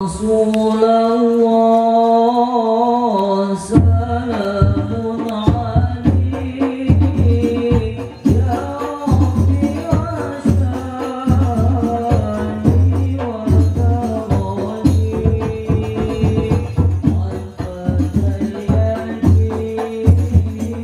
رسول الله سلام عليك يا ربي عشاني وكرمني عفت اليتيم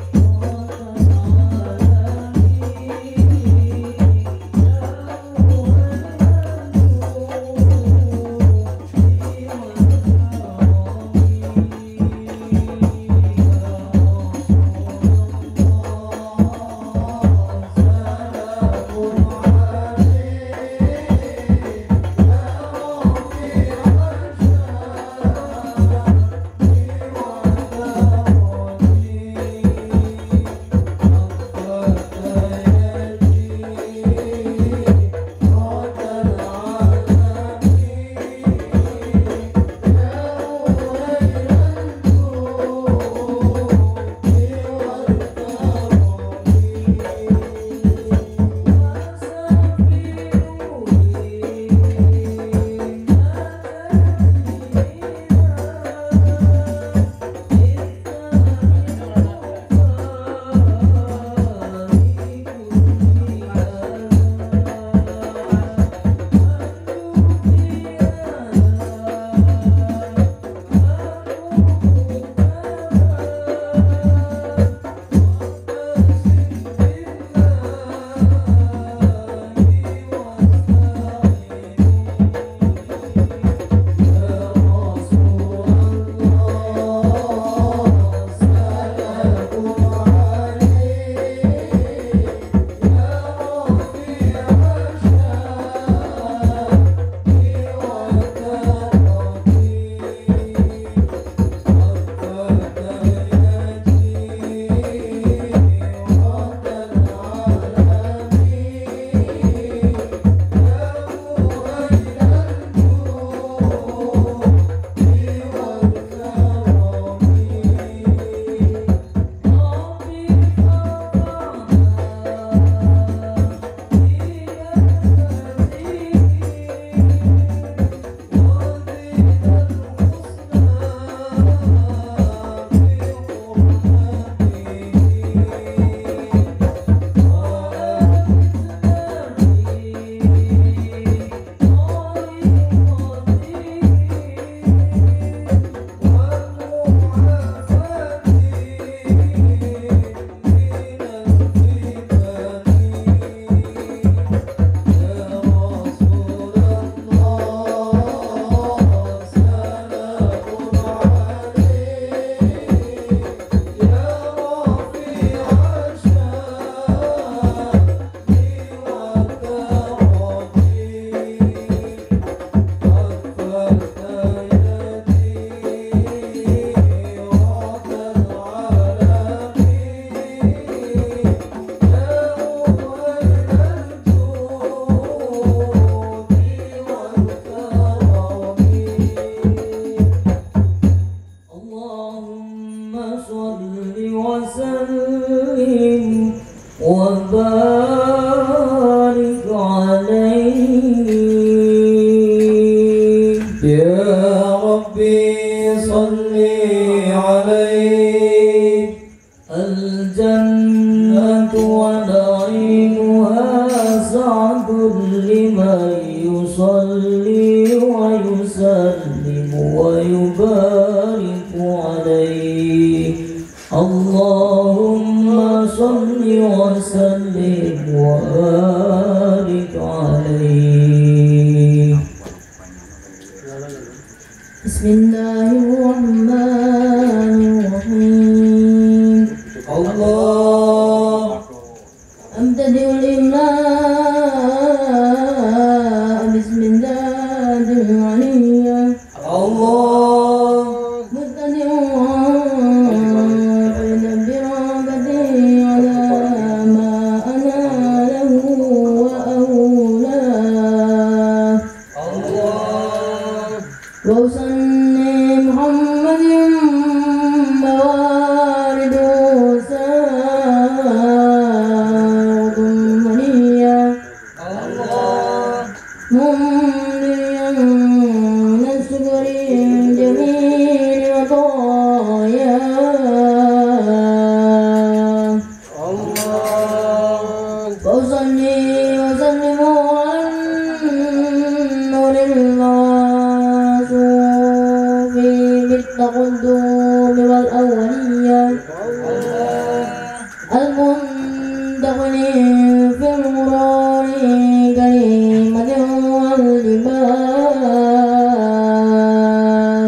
وسلم وبارك عليه يا ربي صل عليه الجنة ونعيمها سعد لمن يصلي ويسلم ويبارك عليه اللهم صل وسلم وبارك عليه. بسم الله الرحمن الرحيم. الله أبتدئ الإملاء بسم الله العلي الله مبتدئ وأسني محمد موارد ساق منيا ممليا التقدم والأولية المنتقل في المرار كريمة والإمام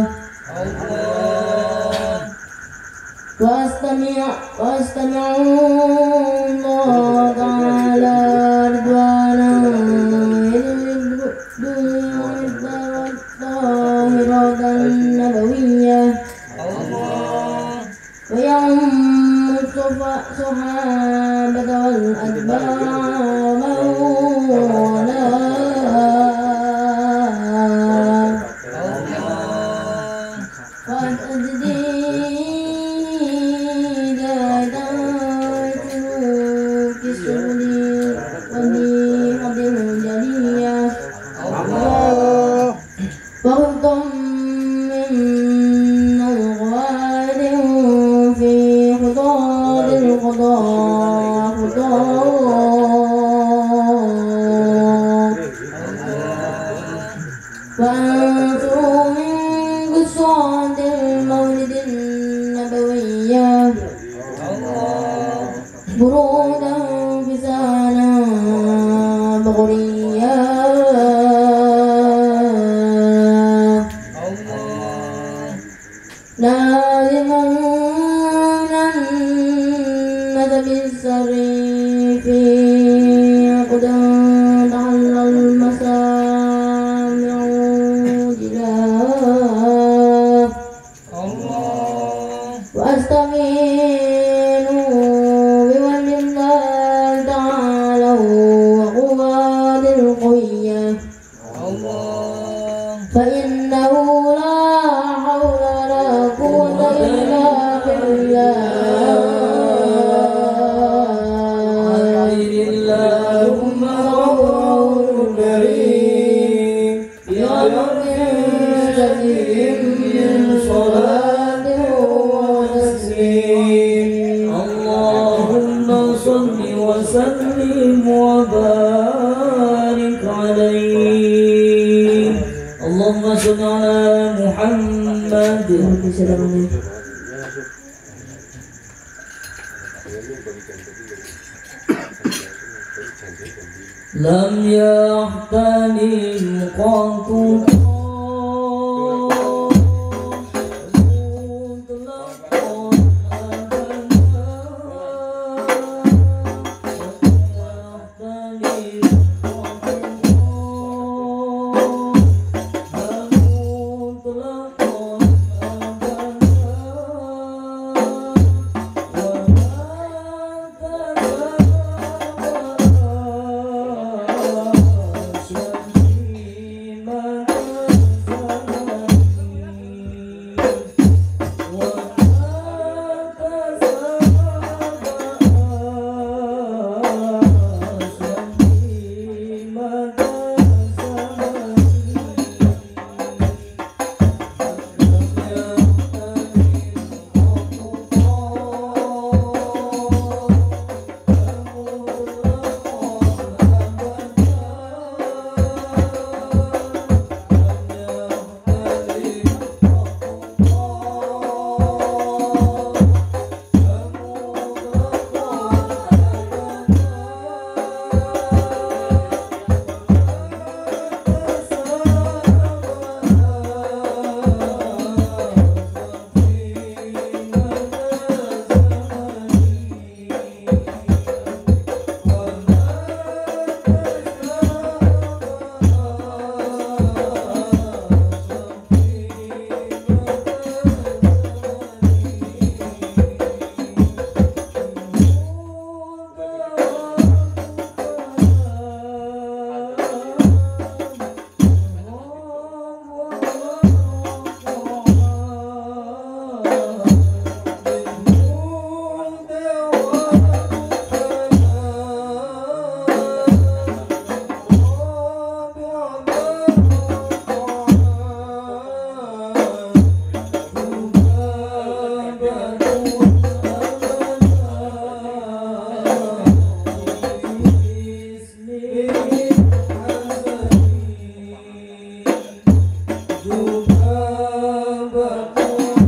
واستمعوا الله تعالى رضوانا والطاهرات النبوية ويوم الصحابة والأتباع مولانا والتجديد دعيته في السبل والنيحة الجلية وخذتم من القواعد في خطاب القضاء وأنصروا من قصة المولد النبوية برودا فسانا بغريا لازمون الندب السري في قدم تعالى المسامع جلاف واستغيثوا بولي الله تعالى وقوات القوية فإنه لا حول ولا قوة إلا بالله اللهم غفور كريم يا رب استجب من صلاة وتسليم اللهم صل وسلم وبارك عليه اللهم صل على محمد لم يحتلم قط Subhanallah.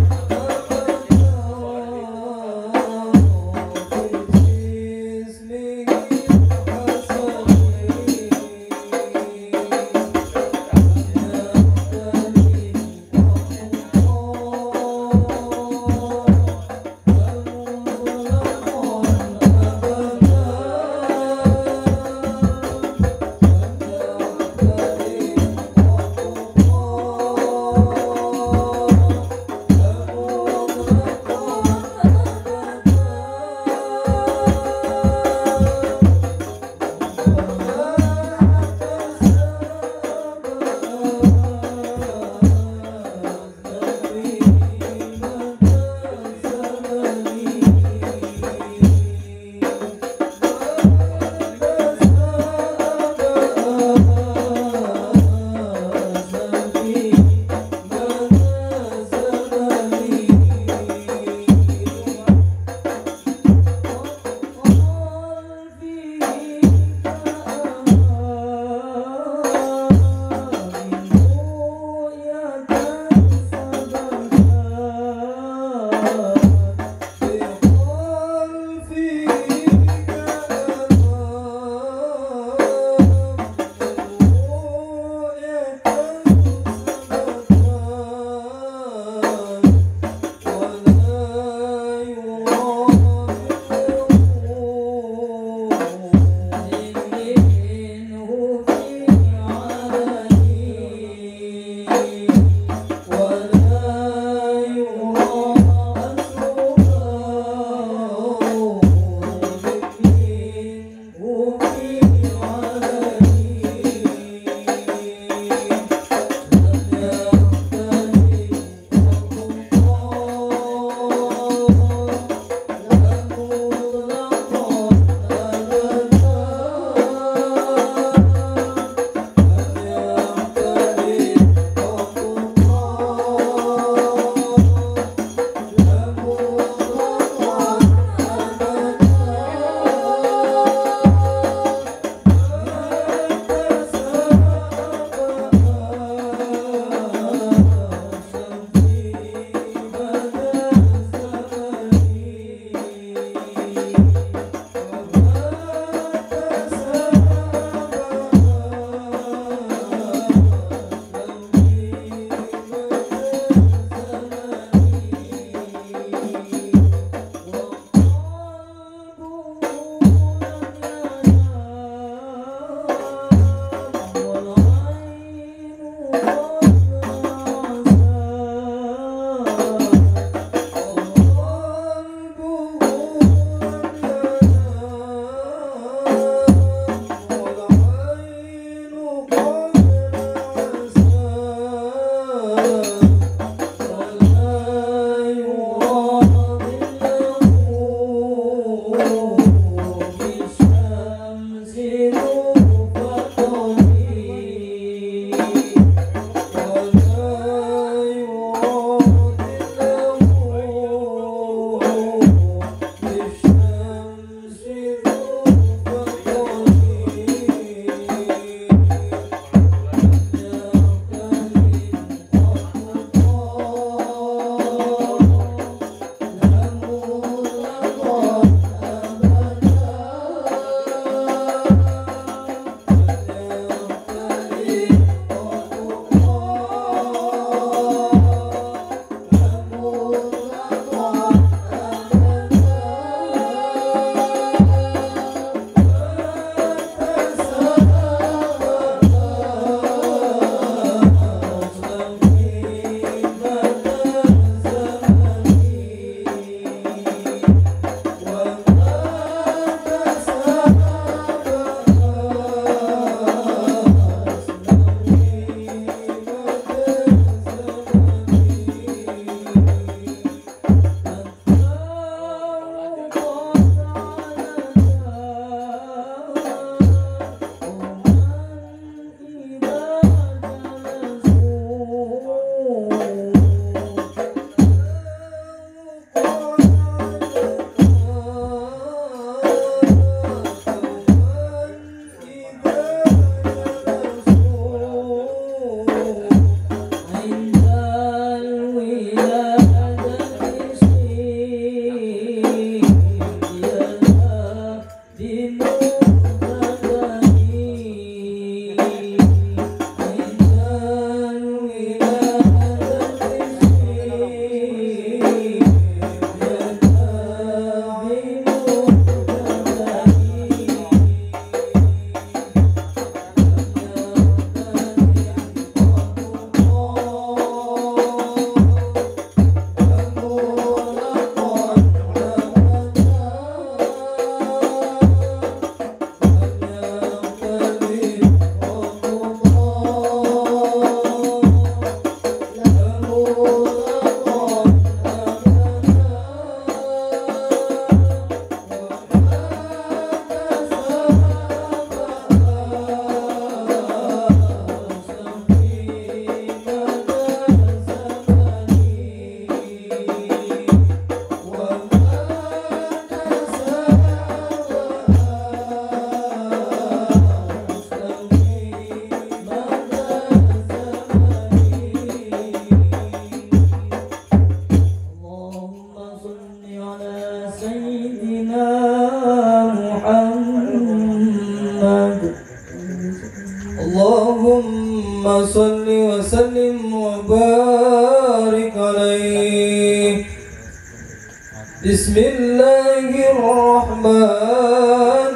وبارك عليه. بسم الله الرحمن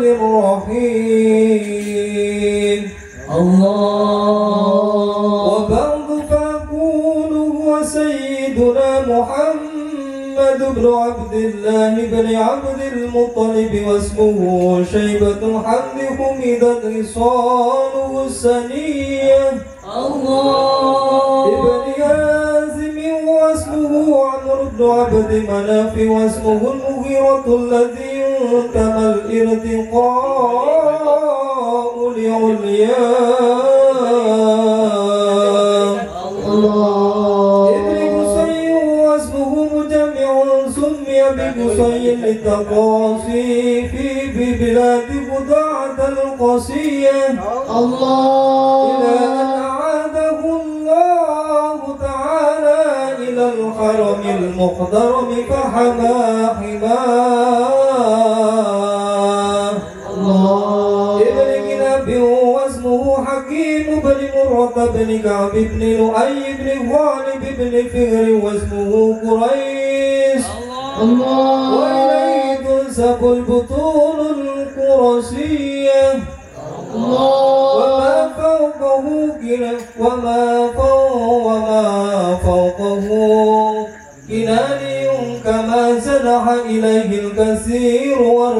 الرحيم. وبعد فأقول هو سيدنا محمد بن عبد الله بن عبد المطلب واسمه شيبة حمد حمدت خصاله السنية. ابن هازم واسمه عمرو بن عبد مناف واسمه المغيرة الذي ينتمى الارتقاء لعلياه. ابن قصي واسمه مجمع سمي بقصي للتقاصي في بلاد خداعة القصية. إلى أن أعاده الله تعالى إلى الحرم المحترم فحمى حماه. ابن كلاب واسمه حكيم بن مرة بن كعب بن لؤي بن غالب بن فهر واسمه قريش. وإليه تنسب البطون القرشية. وما فوقه كناني كما سنح إليه الكثير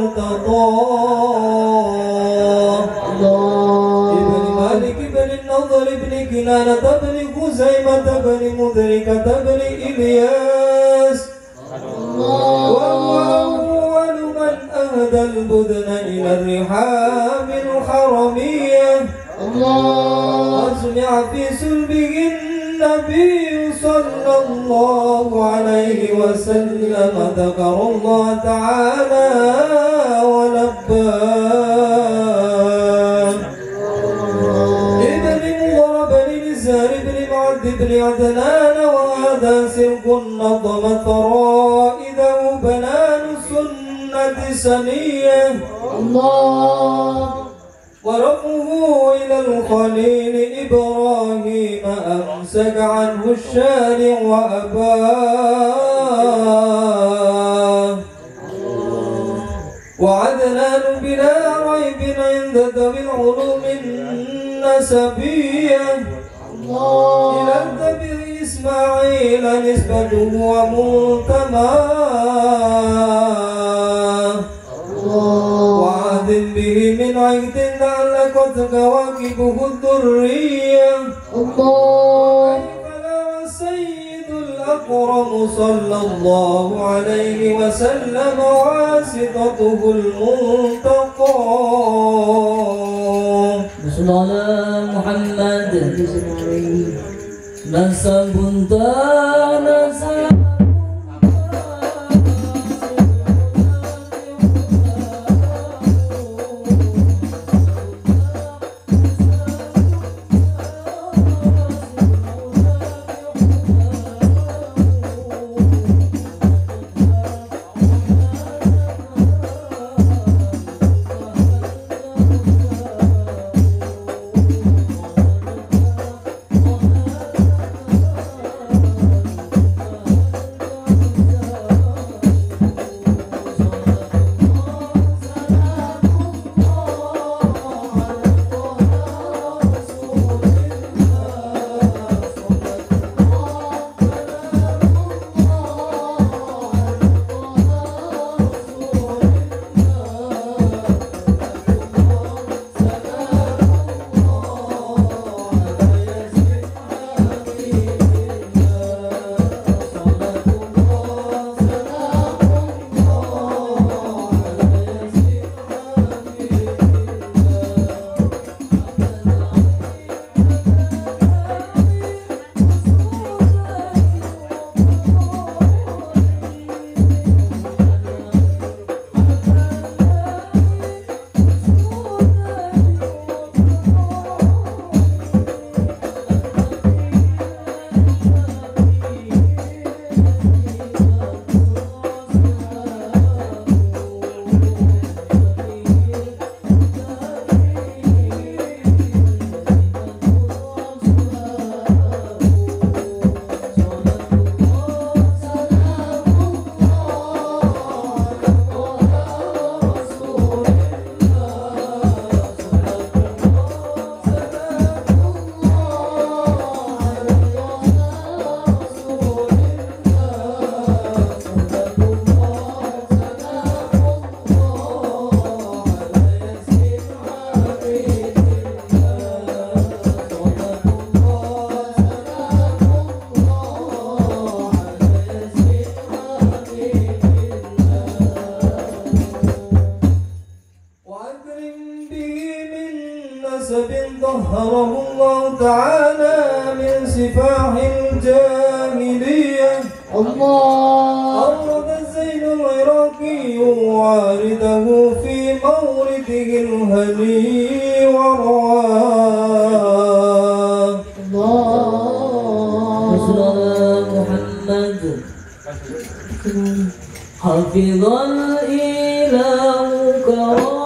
وارتضاه. ابن مالك بن النضر بن كنانة بن خزيمة بن مدركة بن إلياس. وهو أول من أهدى البدن إلى الرحاب الحرمية. وسمع في سلبه النبي صلى الله عليه وسلم ذكر الله تعالى ولباه. ابن مضر بن نزار بن معد بن عدنان وهذا سلك نظمت فرائده بنان السنة سنية. ورفعه إلى الخليل إبراهيم أمسك عنه الشارع وأباه. وعدنان بلا ريب عند ذوي العلوم النسبية. إلى النبي إسماعيل نسبته ومنتماه. وعاد به من عهد تعلقت كواكبه الذرية. وكيف لا السيد الأكرم صلى الله عليه وسلم واسطته المنتقى. صل على محمد نسب نسب الجاهلية الله أورد زين العراقي وارده في مورده الهني ورواه الله صل على محمد حفظ الإله كرامة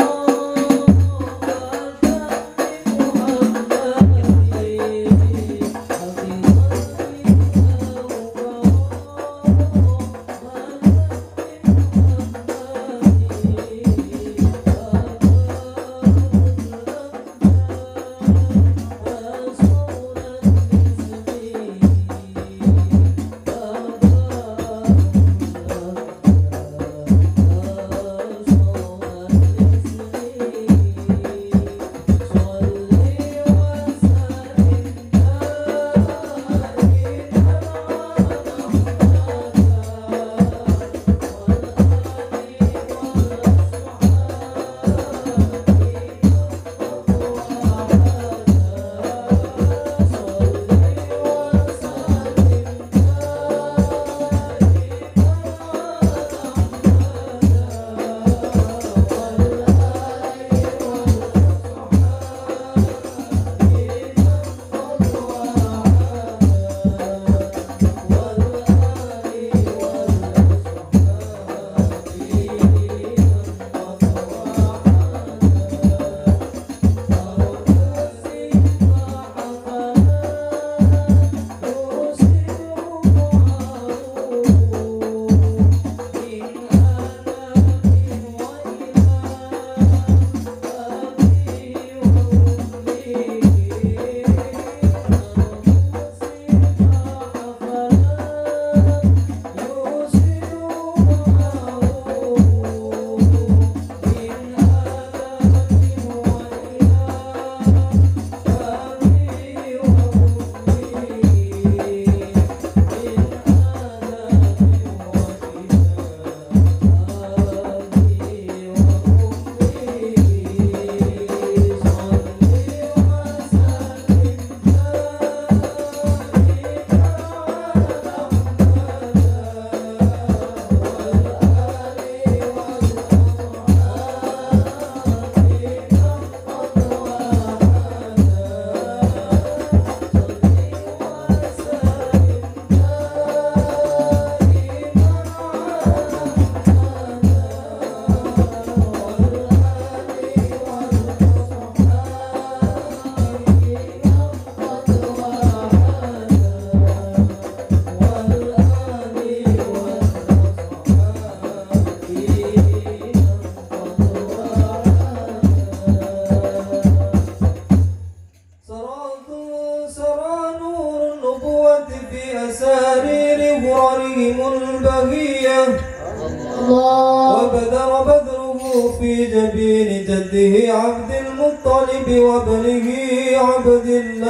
وبدر بدره في جبين جده عبد المطلب وابنه عبد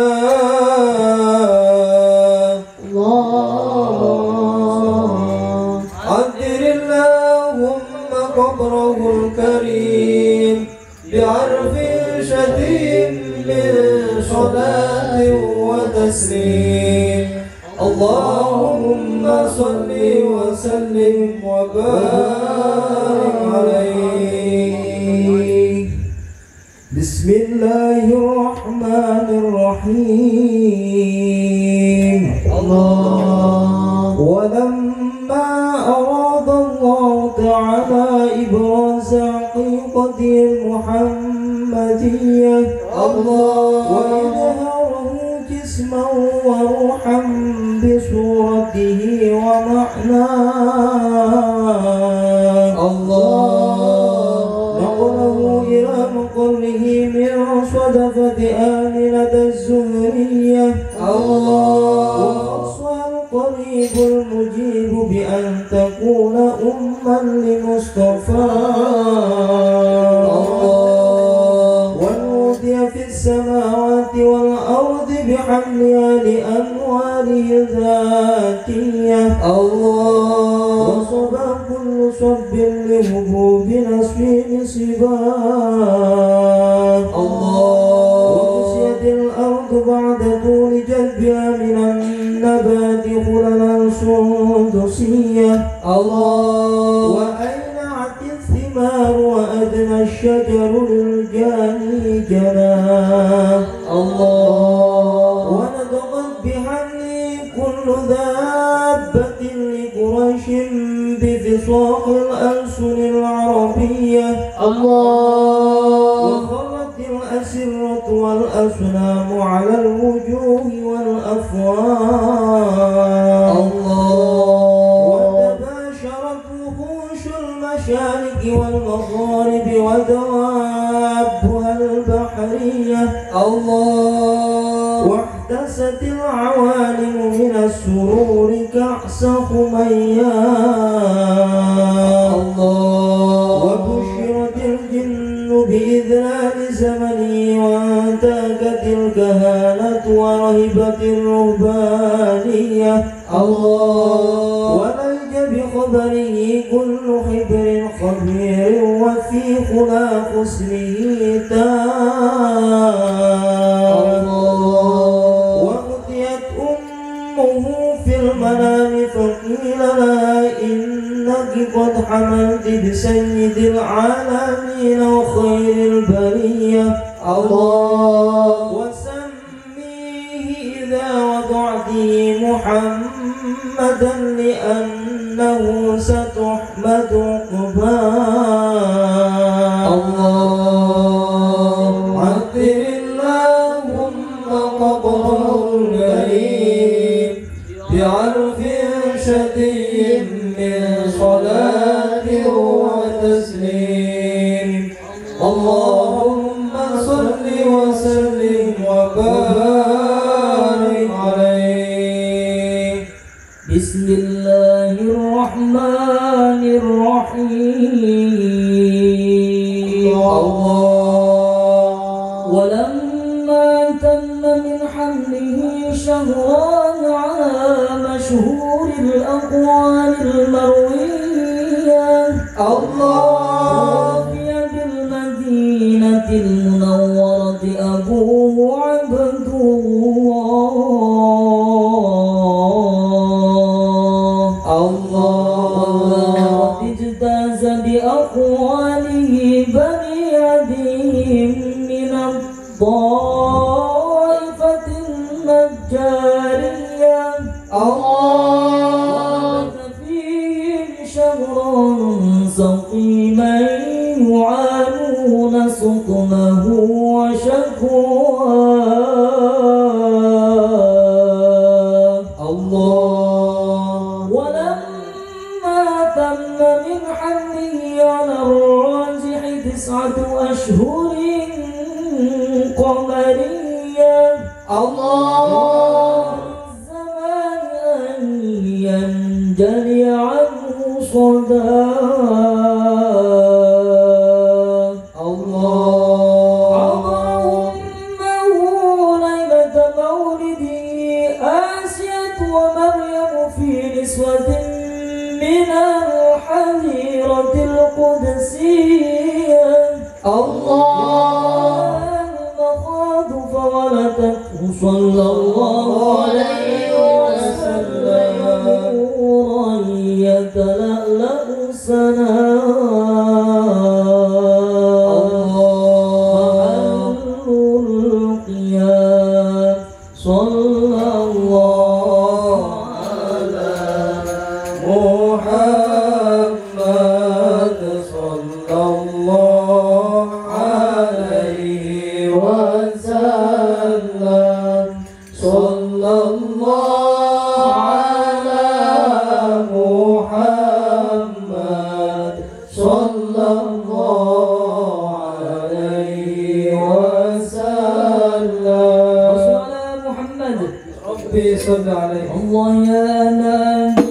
الله عذر اللهم قبره الكريم بعرف شديد من صلاة وتسليم اللهم صل وسلم وبارك عليه. بسم الله الرحمن الرحيم. ولما أراد الله تعالى إبراز حقيقته المحمدية وإظهاره جسما وروحا بصورته ومعناه نقله إلى مقره من صدفة آمنة الزهرية وخصها القريب المجيب بأن تكون أما لمصطفى ونودي في السماوات والأرض بحملها لأنواره الذاتية وصبا كل صب لهبوب نسيم صباه وأسيت الأرض بعد طول جدبها من النبات تدخل السندسية الله وأينعت الثمار وأدنى الشجر للجاني جناه الله ونطقت بحمله كل دابة لقريش بفصاح الألسن العربية الله وخرت الأسرة والأصنام على الوجوه والأفواه وتباشرت وحوش المشارق والمغارب ودوابها البحرية واحتست العوالم من السرور كأس خمياه وبشرت الجن بإذلال زمني وانتهكت الكهانة ورهبت الرهبانية ولج بخبره كل حبر خبير وفي خلاق اسمه تاه وأتيت أمه في المنام فقيل لها إنك قد حملت بسيد العالمين وخير البرية وسميه إذا وضعته محمدا لأنه ستحمد عقباه عطر اللهم قبره الكريم بعرف شدي من صلاة وتسليم اللهم صل وسلم وبارك عليه بسم الله الرحمن الرحيم ولما تم من حمله شهران على مشهور الأقوال المروية توفي بالمدينة المنورة أبوه عبد الله اجتاز بأقواله بني عدي من الطائفة النجارية ومكث فيهم شهرا سقيما يعانون سقمه وشكواه ولما تم من حمله على الراجح 9 أشهر قمرية الزمان أن ينجلي عنه صداه عضاه أمه ليلة مولده آسية ومريم في نسوة من الحظيرة القدسية المخاض فولدته صلى الله عليه وسلم نورا يتلألأ سناه محل القيام صلى الله على محمد صلى الله عليه وسلم صلى الله على محمد صلى الله عليه وسلم وصل على محمد ربي صل عليه الله يا نبي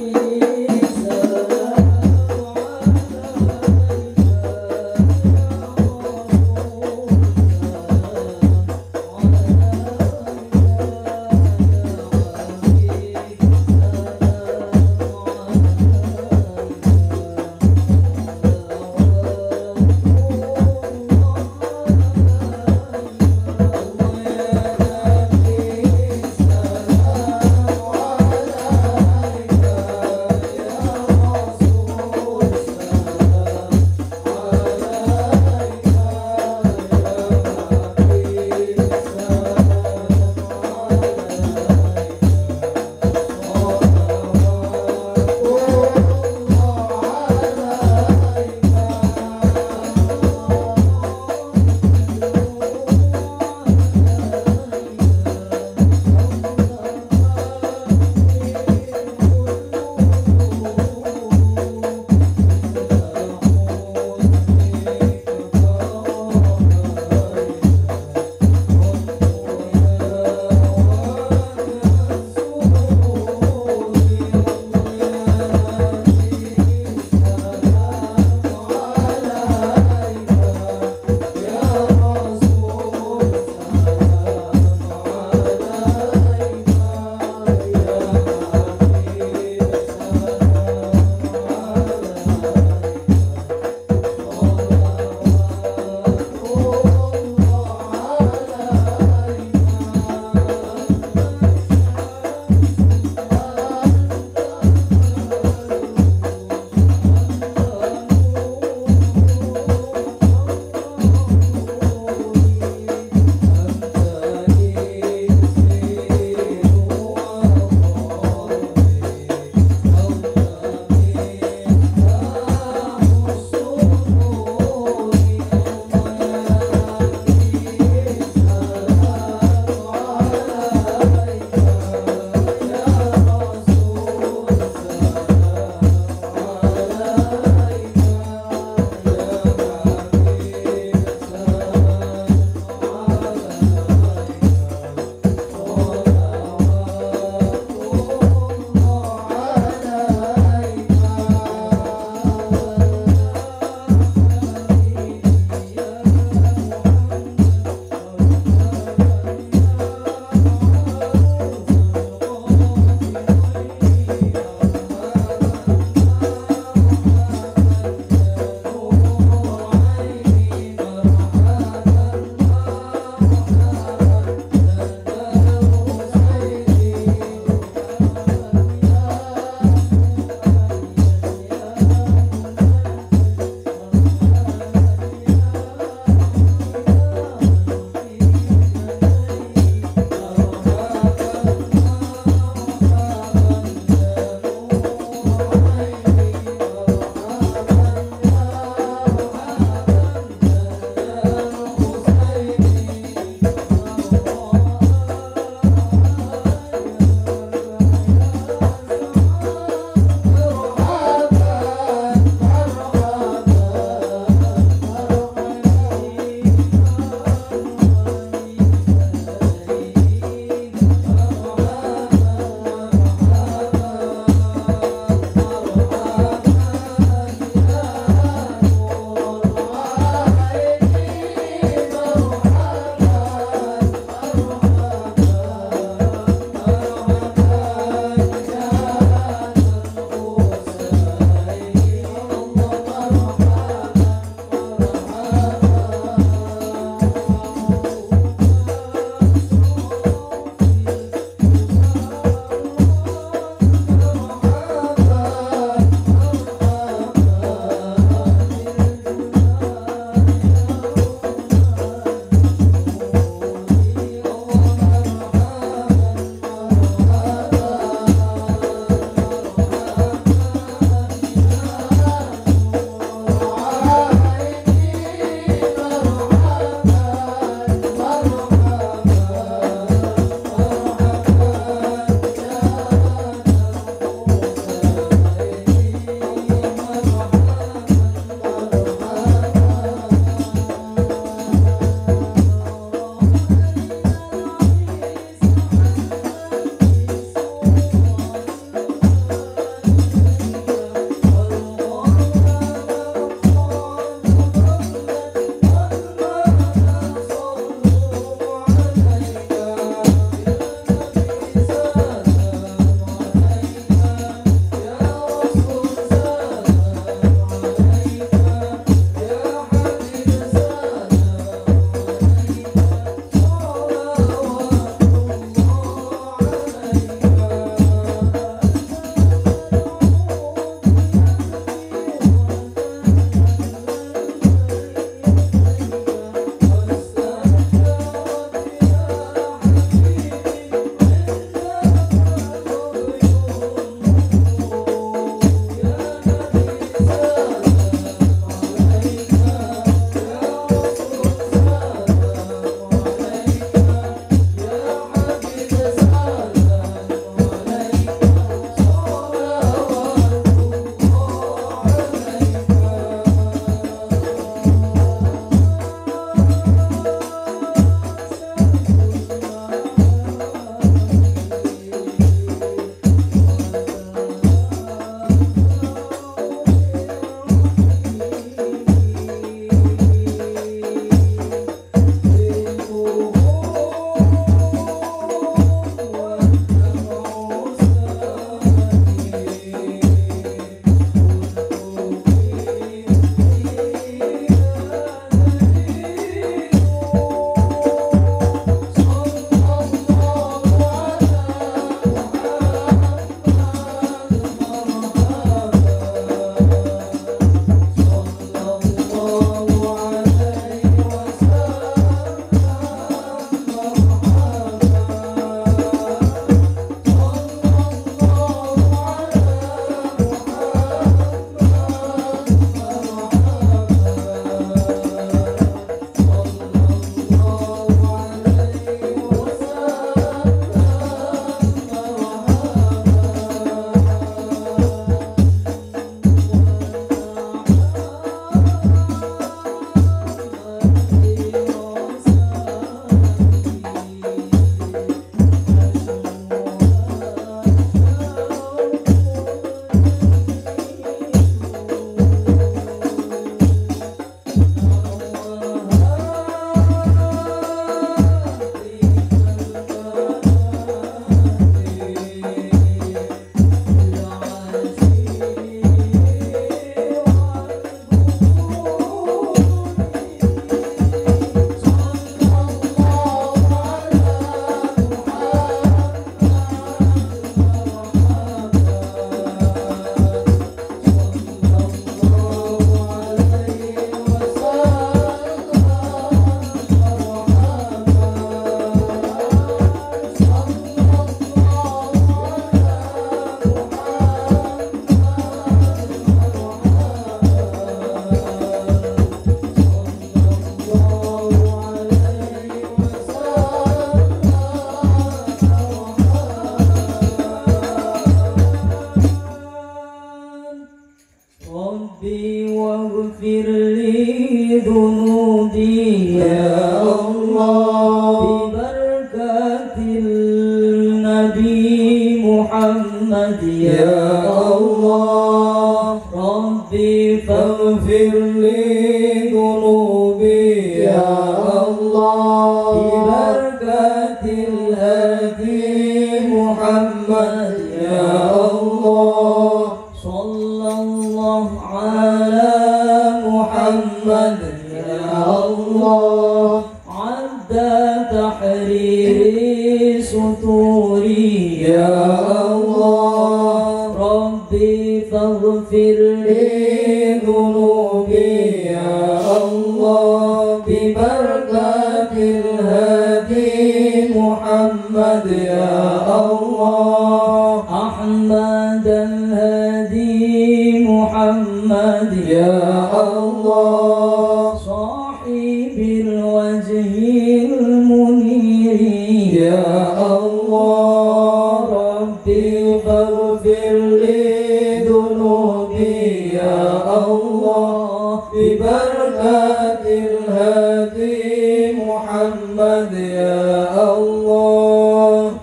Allah Rabbi faghfir li dhunubi ya Allah Bibarakatil hadi Muhammad ya Allah Sallallahu ala Muhammad ya Allah Adda tahriri suturi ya Allah Rabbi faghfir li dhunubi ya Allah bibarakatil hadi Muhammad ya Allah Ahmad al-Hadi Muhammad ya Allah Sahibil wajhil muniri ya Allah Rabbi faghfir li dhunubi ya Allah bibarakatil hadi Muhammad ya Allah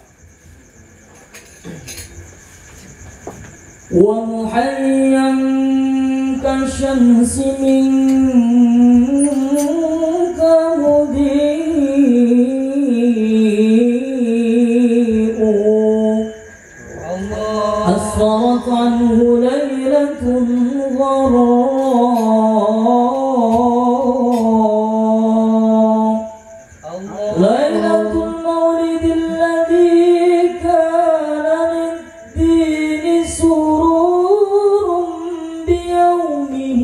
ومحيا كالشمس منك مضيء أسفرت عنه ليلة الغراء ليلة المولد الذي كان للدين سرور بيومه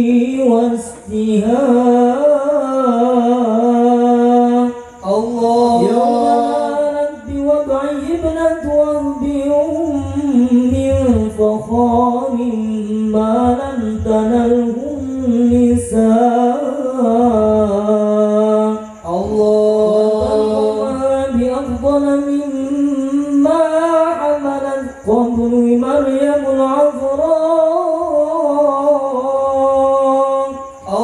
واستهاء Allah يوم نالت بوضعه ابنة وهب من فخار ما لم تنله النساء Allah بأفضل مما حملت قبل مريم العذراء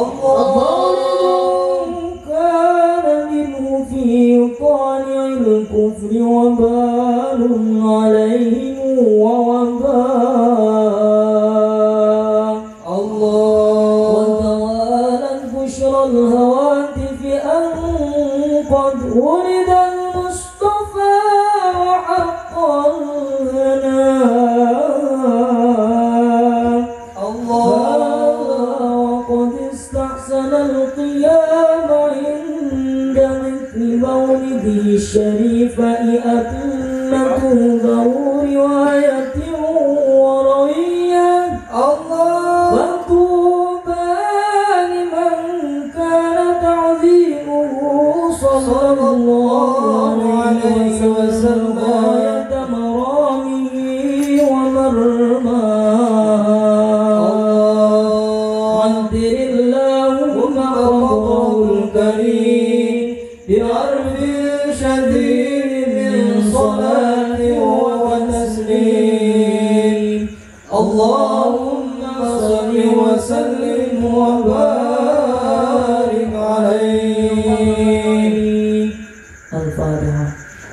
Allah كان منه في طالع الكفر وبال عليهم ووباء Allah وتوالت بشرى الهواتف أن قد ولد المصطفى وحق الهناء Allah وقد استحسن القيام عند مثل مولده الشريف أئمة ذو رواية وروية Allah وطوبى لمن كان تعظيمه صلى الله عليه وسلم غاية مرامه ومرماه عبر اللهم ربه الكريم بعرف شديد من صلاة وتسليم اللهم صل وسلم وبارك عليه الفاتحة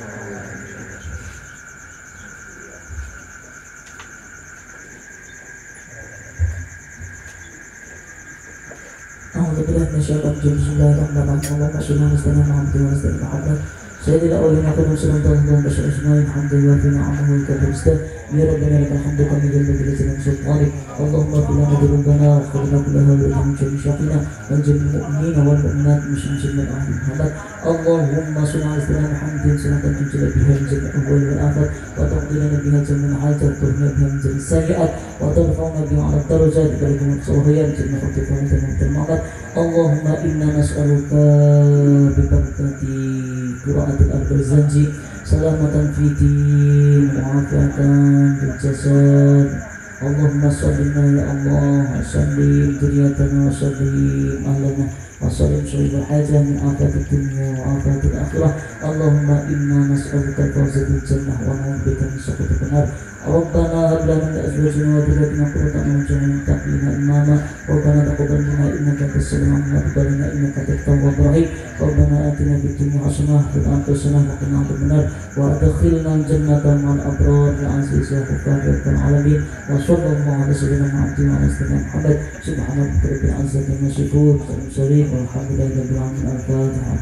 أعوذ بالله من الشيطان الرجيم بسم الله الرحمن الرحيم اللهم صل على سيدنا محمد وعلى سيدنا محمد سيد الأولين والآخرين صلى الله عليه وسلم بشر أجمعين الحمد لله في نعمه وكبر استاذ يا ربنا لك الحمد كما جل بجلالك من سلطانك اللهم اغفر لنا ذنوبنا واغفر لنا كل هؤلاء من جميع شقنا وجميع المؤمنين والمؤمنات من شر من أهل محمد اللهم صل على سيدنا محمد صلاة تنجل بها من جميع الأهوال والآفات وتقضي لنا بها جميع الحاجات وترفعنا بها من جميع السيئات وترفعنا بها على الدرجات بلغ من الصلاحيات جميع خطيئة ومن المعبد اللهم إنا نسألك ببركة قراءة الأرض الزنجي سلامة في الدين وعافية في الجسد اللهم صلنا يا الله وسلم ذريتنا وسلم أهلنا وسلم صاحب الحاجة من آفات الدنيا وآفات الآخرة. اللهم إنا نسألك الفوز بالجنة ونعوذ بك من سخطك النار. ربنا هب لنا من أزواجنا وذرياتنا قرة أعين واجعلنا للمتقين إماما. ربنا تقبل منا إنك أنت السميع العليم وتب علينا إنك أنت التواب الرحيم. ربنا آتنا في الدنيا حسنة وفي الآخرة حسنة وقنا عذاب النار وأدخلنا الجنة مع الأبرار العزيز يا غفار يا رب العالمين. وصلى الله على سيدنا محمد وعلى سيدنا محمد. سبحان ربك رب العزة عما يصفون وسلام والحمد لله رب العالمين. الفاتحة.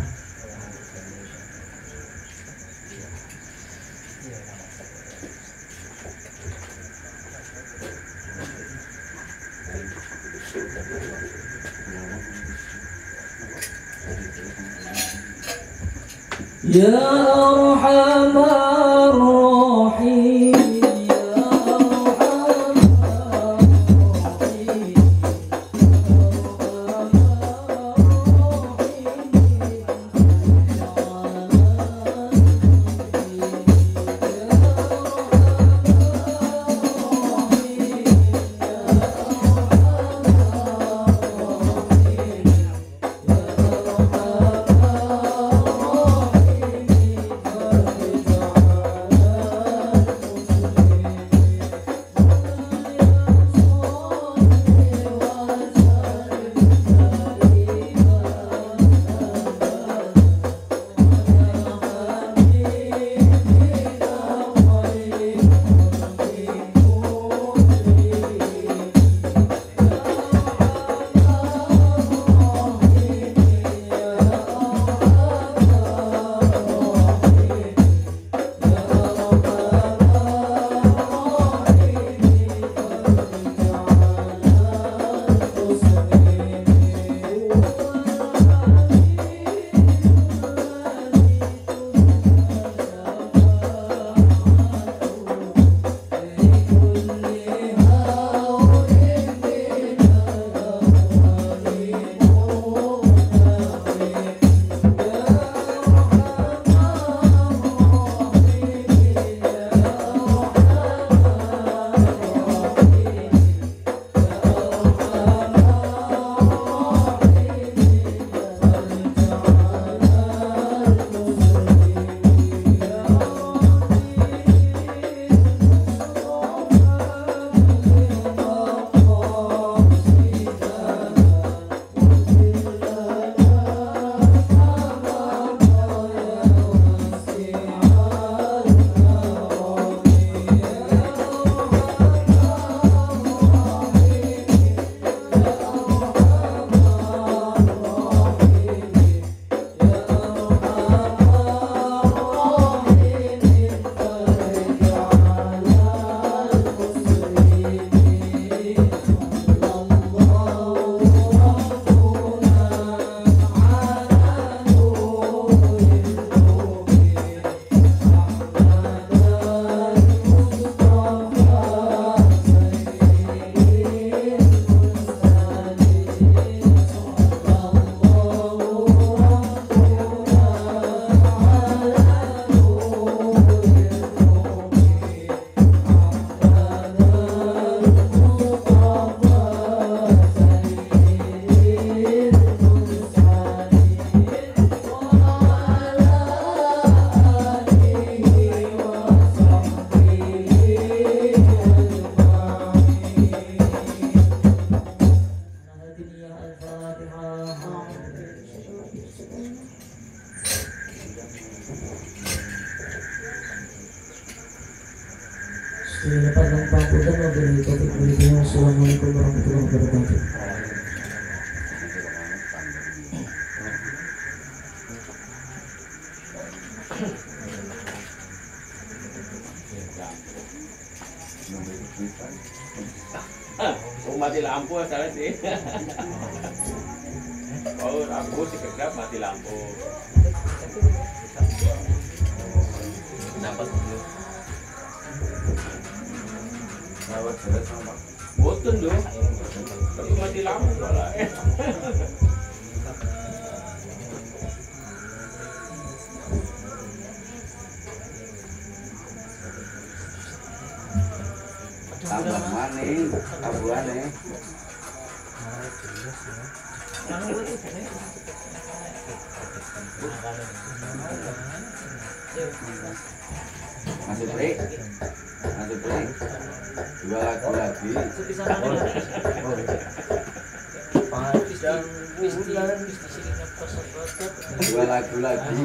يا أرحم الراحمين Assalamualaikum warahmatullahi wabarakatuh. Mati lampu salah sih. Oh, lampu sekedap mati lampu. Dapat dulu. Dapat sudah sama. Boten dong. Tapi mati lampu malah. Tambah maning, abuane. Masuk break. Masuk break. 2 lagu lagi. Dua lagu lagi.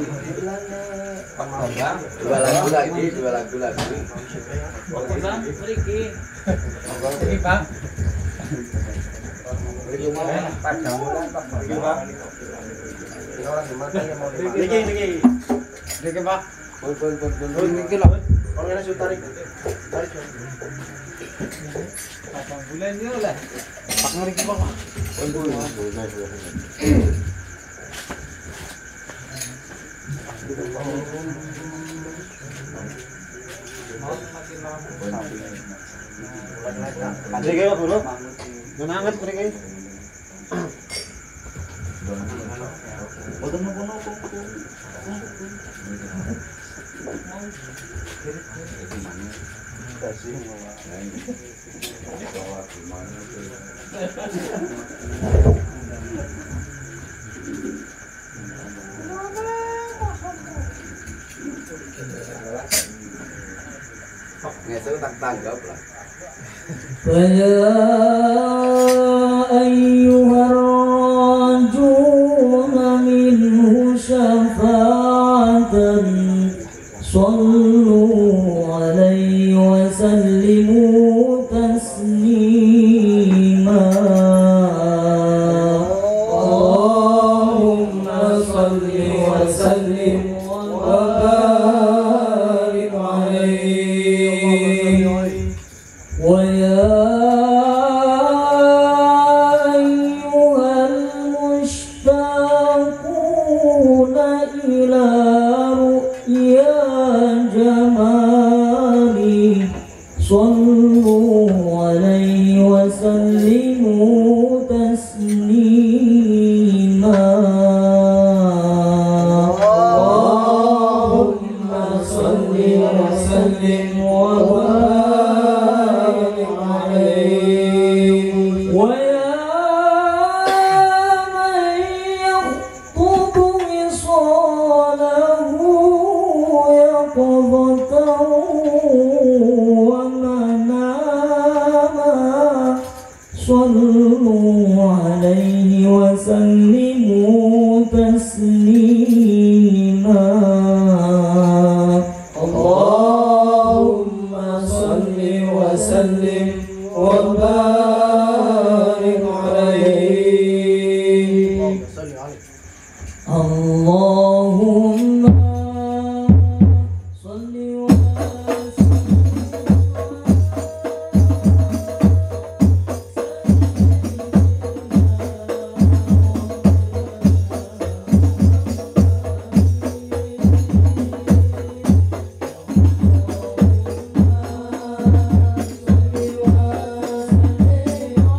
Ngesel tak tanggap lah. فيا أيها الراجون منه شفاعة صلوا عليه وسلموا تسليما اللهم صل وسلم وبارك عليه ويا أيها المشتاقون إلى رؤيا جمالي صلوا عليه وسلموا تسليما اللهم صل وسلم وبارك ويا من يخطب وصاله يقظة ومناما صلوا عليه وسلموا تسليما اللهم صل وسلم وبارك عليه اللهم صل وسلم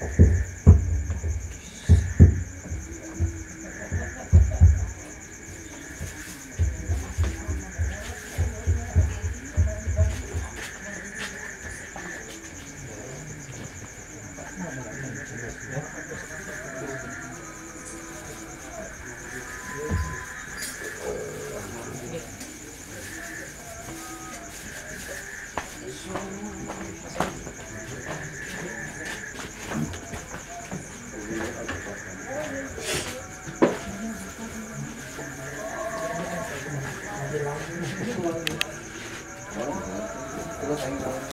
Terus